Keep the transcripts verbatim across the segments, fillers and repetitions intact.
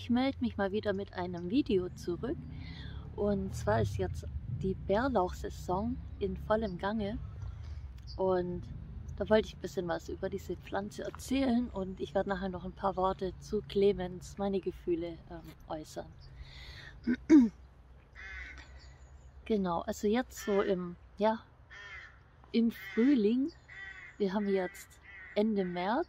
ich melde mich mal wieder mit einem Video zurück. Und zwar ist jetzt die Bärlauchsaison in vollem Gange. Und da wollte ich ein bisschen was über diese Pflanze erzählen. Und ich werde nachher noch ein paar Worte zu Clemens, meine Gefühle ähm, äußern. Genau, also jetzt so im, ja, im Frühling, wir haben jetzt Ende März,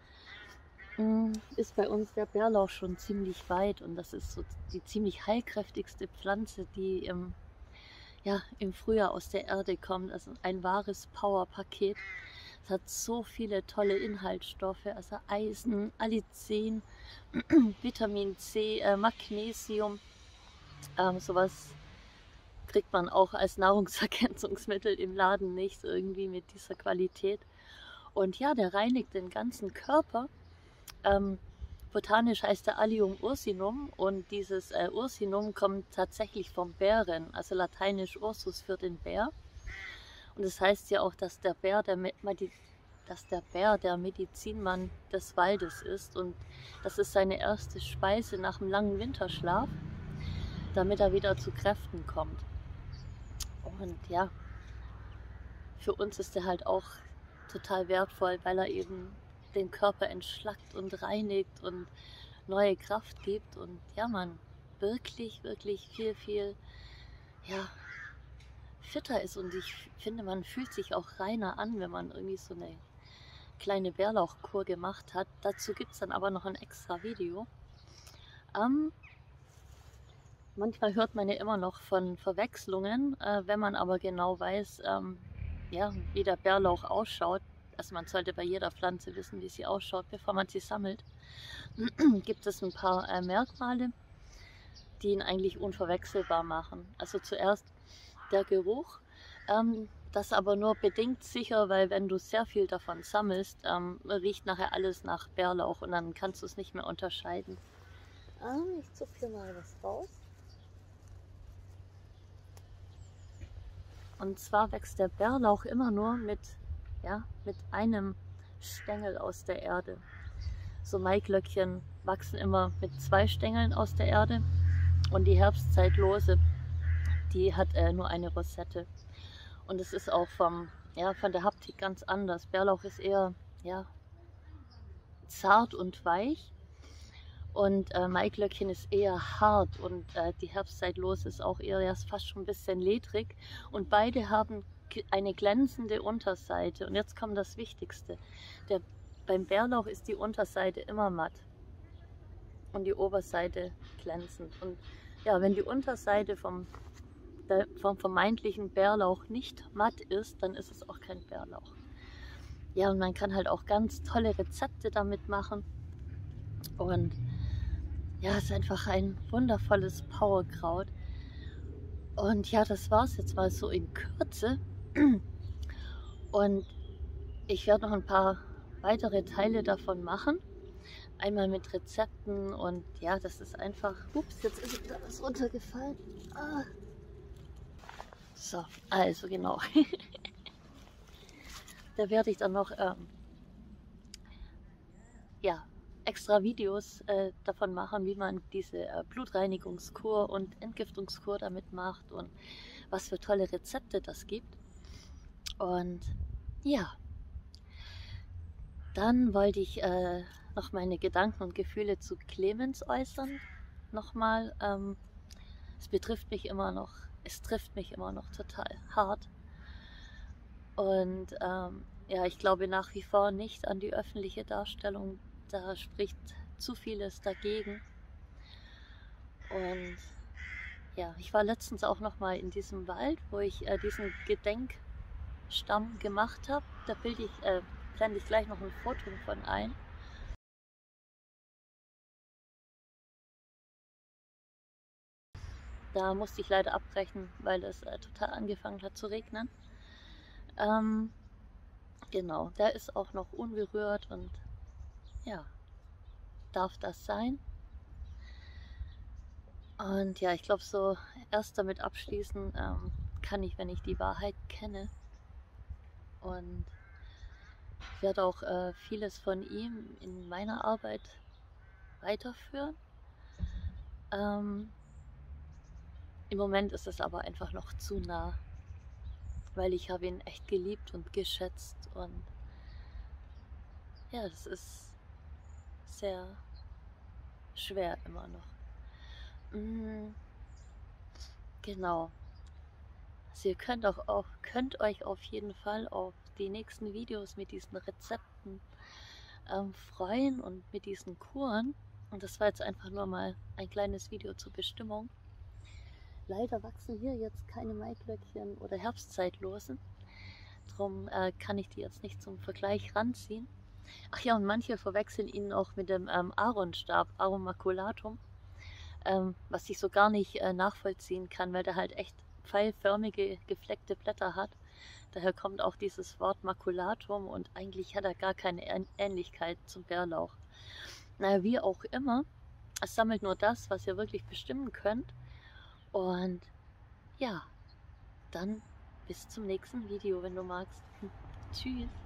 ist bei uns der Bärlauch schon ziemlich weit und das ist so die ziemlich heilkräftigste Pflanze, die im, ja, im Frühjahr aus der Erde kommt. Also ein wahres Powerpaket. Es hat so viele tolle Inhaltsstoffe, also Eisen, Allicin, Vitamin C, äh, Magnesium, ähm, sowas kriegt man auch als Nahrungsergänzungsmittel im Laden nicht irgendwie mit dieser Qualität. Und ja, der reinigt den ganzen Körper. Ähm, botanisch heißt der Allium ursinum und dieses äh, Ursinum kommt tatsächlich vom Bären, also lateinisch Ursus für den Bär. Und das heißt ja auch, dass der Bär der, dass der Bär der Medizinmann des Waldes ist und das ist seine erste Speise nach einem langen Winterschlaf, damit er wieder zu Kräften kommt. Und ja, für uns ist er halt auch total wertvoll, weil er eben den Körper entschlackt und reinigt und neue Kraft gibt und ja, man wirklich, wirklich viel, viel ja, fitter ist und ich finde, man fühlt sich auch reiner an, wenn man irgendwie so eine kleine Bärlauchkur gemacht hat. Dazu gibt es dann aber noch ein extra Video. Ähm, manchmal hört man ja immer noch von Verwechslungen, äh, wenn man aber genau weiß, ähm, ja, wie der Bärlauch ausschaut. Also man sollte bei jeder Pflanze wissen, wie sie ausschaut, bevor man sie sammelt. Gibt es ein paar äh, Merkmale, die ihn eigentlich unverwechselbar machen. Also zuerst der Geruch, ähm, das aber nur bedingt sicher, weil wenn du sehr viel davon sammelst, ähm, riecht nachher alles nach Bärlauch und dann kannst du es nicht mehr unterscheiden. Ah, ich zupfe hier mal was raus. Und zwar wächst der Bärlauch immer nur mit, ja, mit einem Stängel aus der Erde. So Maiglöckchen wachsen immer mit zwei Stängeln aus der Erde und die Herbstzeitlose, die hat äh, nur eine Rosette. Und es ist auch vom, ja, von der Haptik ganz anders. Bärlauch ist eher ja, zart und weich und äh, Maiglöckchen ist eher hart und äh, die Herbstzeitlose ist auch eher ja, fast schon ein bisschen ledrig. Und beide haben eine glänzende Unterseite. Und jetzt kommt das Wichtigste. Der, beim Bärlauch ist die Unterseite immer matt und die Oberseite glänzend. Und ja, wenn die Unterseite vom, der, vom vermeintlichen Bärlauch nicht matt ist, dann ist es auch kein Bärlauch. Ja, und man kann halt auch ganz tolle Rezepte damit machen. Und ja, es ist einfach ein wundervolles Powerkraut. Und ja, das war es jetzt mal so in Kürze. Und ich werde noch ein paar weitere Teile davon machen. Einmal mit Rezepten und ja, das ist einfach... Ups, jetzt ist da was runtergefallen. Ah. So, also genau. Da werde ich dann noch ähm, ja, extra Videos äh, davon machen, wie man diese äh, Blutreinigungskur und Entgiftungskur damit macht und was für tolle Rezepte das gibt. Und ja, dann wollte ich äh, noch meine Gedanken und Gefühle zu Clemens äußern. Nochmal, ähm, es betrifft mich immer noch, es trifft mich immer noch total hart. Und ähm, ja, ich glaube nach wie vor nicht an die öffentliche Darstellung. Da spricht zu vieles dagegen. Und ja, ich war letztens auch noch mal in diesem Wald, wo ich äh, diesen Gedenkstamm gemacht habe. Da bilde ich, äh, blende ich gleich noch ein Foto von ein. Da musste ich leider abbrechen, weil es äh, total angefangen hat zu regnen. Ähm, genau, der ist auch noch unberührt und ja, darf das sein. Und ja, ich glaube, so erst damit abschließen ähm, kann ich, wenn ich die Wahrheit kenne. Und ich werde auch äh, vieles von ihm in meiner Arbeit weiterführen. Ähm, im Moment ist es aber einfach noch zu nah, weil ich habe ihn echt geliebt und geschätzt und ja, das ist sehr schwer immer noch. Mm, genau. Also ihr könnt auch, auch könnt euch auf jeden Fall auf die nächsten Videos mit diesen Rezepten ähm, freuen und mit diesen Kuren. Und das war jetzt einfach nur mal ein kleines Video zur Bestimmung. Leider wachsen hier jetzt keine Maiglöckchen oder Herbstzeitlosen. Darum äh, kann ich die jetzt nicht zum Vergleich ranziehen. Ach ja, und manche verwechseln ihn auch mit dem ähm, Aaronstab, Arum maculatum, ähm, was ich so gar nicht äh, nachvollziehen kann, weil der halt echt pfeilförmige, gefleckte Blätter hat. Daher kommt auch dieses Wort Maculatum und eigentlich hat er gar keine Ähnlichkeit zum Bärlauch. Naja, wie auch immer, es sammelt nur das, was ihr wirklich bestimmen könnt. Und ja, dann bis zum nächsten Video, wenn du magst. Tschüss.